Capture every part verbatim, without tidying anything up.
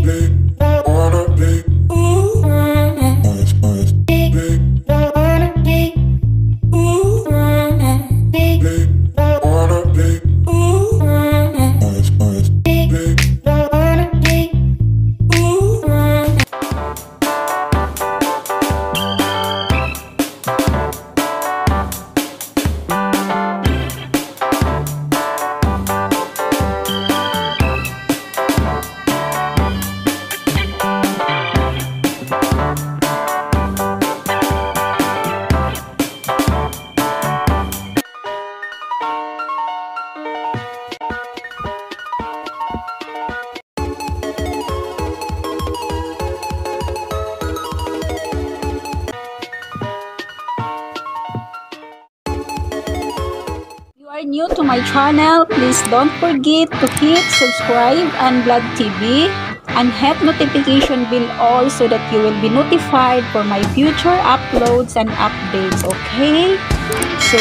Are new to my channel, please don't forget to hit subscribe and Vlog T V and hit notification bell all so that you will be notified for my future uploads and updates. Okay, so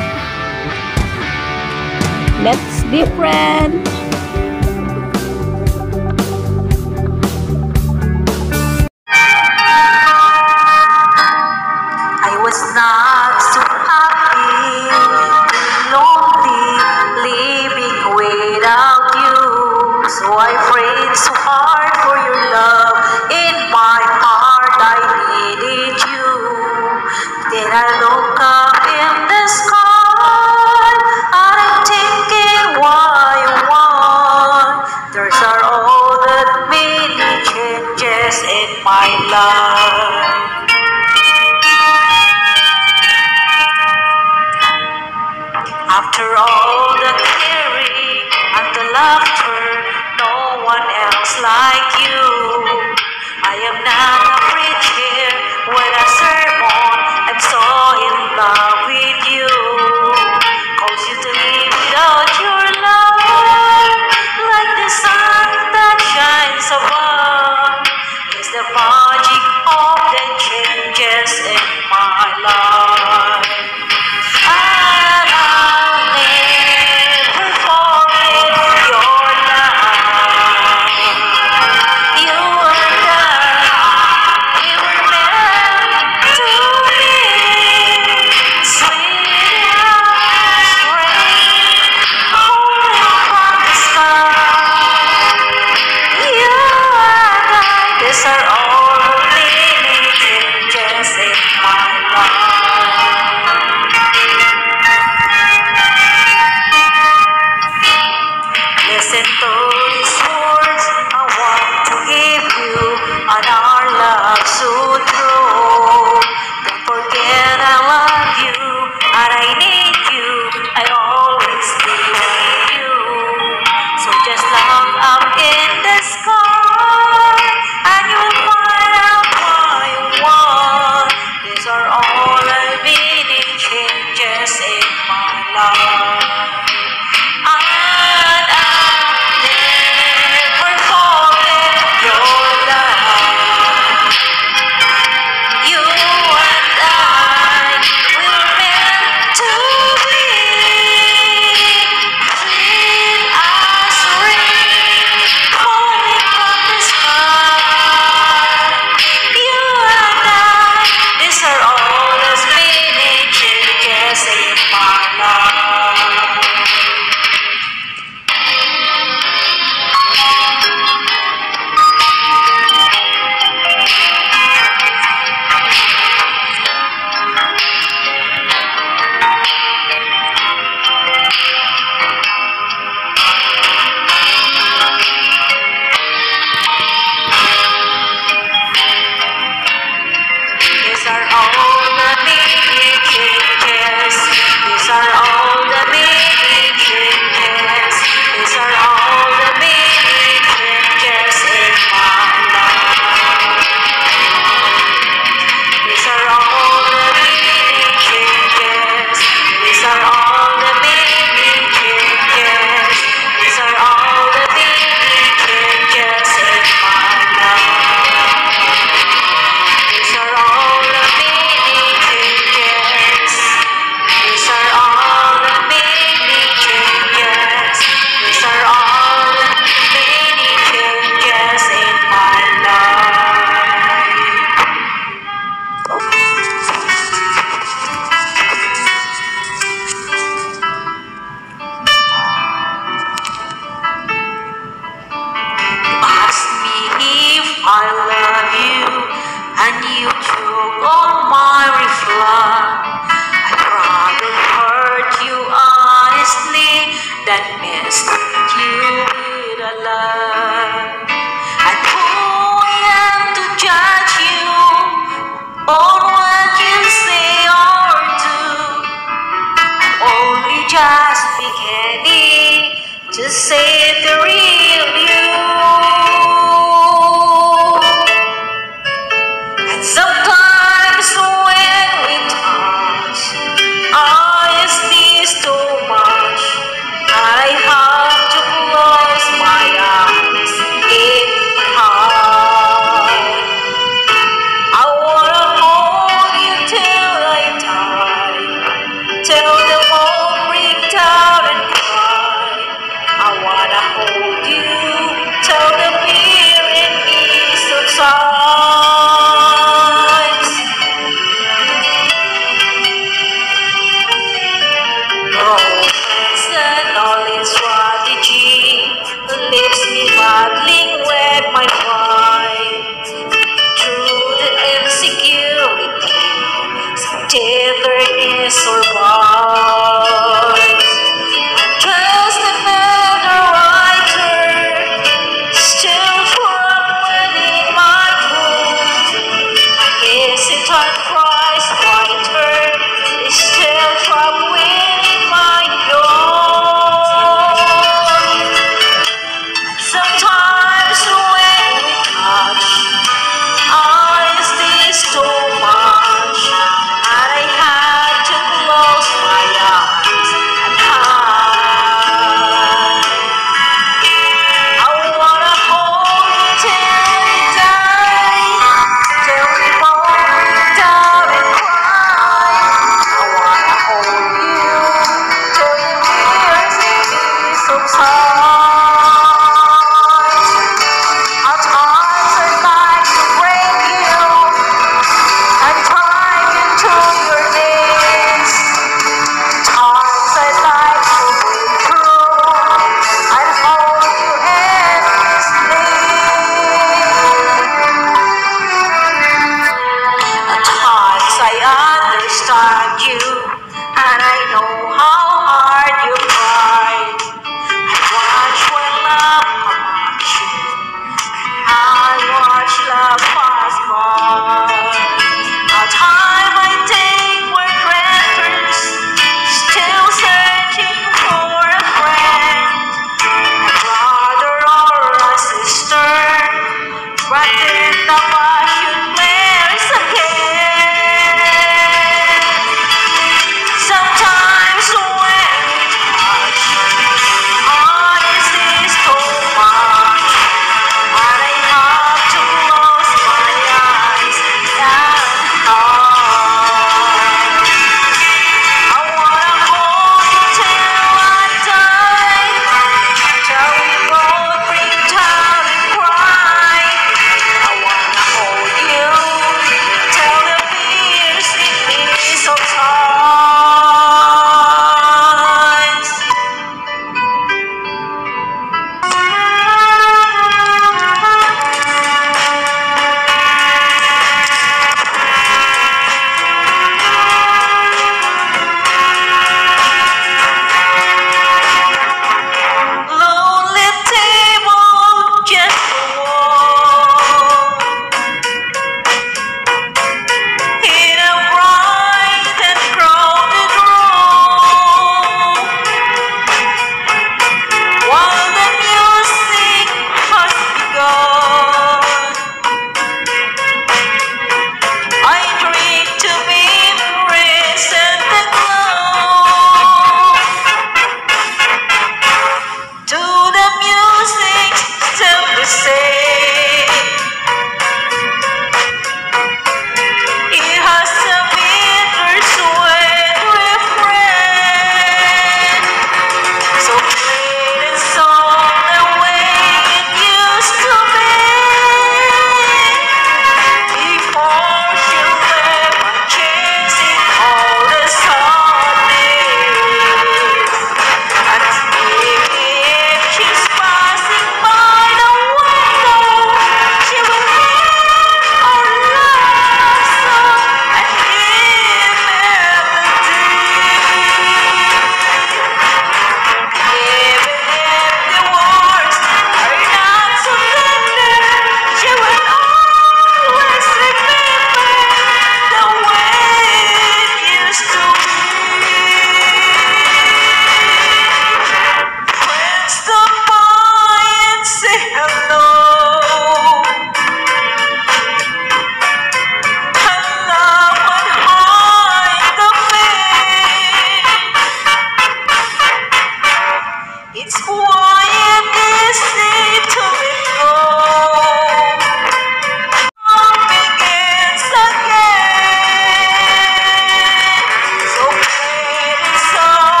let's be friends. I was not so happy, lonely, living without you. So I prayed so hard for your love. In my heart I needed you. Then I look up in the sky and I'm thinking why, why? There's are all that many changes in my life. After all the caring and the laughter, no one else like you. I am not a preacher with a sermon, I'm so in love with you. Cause you to live without your love, like the sun that shines above, is the magic of the changes in my life. You and I to see the real you. And sometimes when we touch, oh, is this too much? I have to close my eyes in my heart. I wanna hold you till I die, till the moon break down and cry. I wanna hold you till the fear in me subsides. Romance and all its strategy leaves me battling with my pride. Through the insecurity, some tenderness survives. Just another writer, still fumbling my proof. Isn't on Christ fighter, is still troubling my door. Sometimes when we touch, oh, is this too much? And I had to close my eyes and hide. I wanna hold you till you die, till we both break down and cry. I wanna hold you till the tears in me subside. At times I'd like to break you and climb into your days. Times I'd like to break through and hold you endlessly. At times I understand you and I know how hard you cry. I watch when love comes at you. I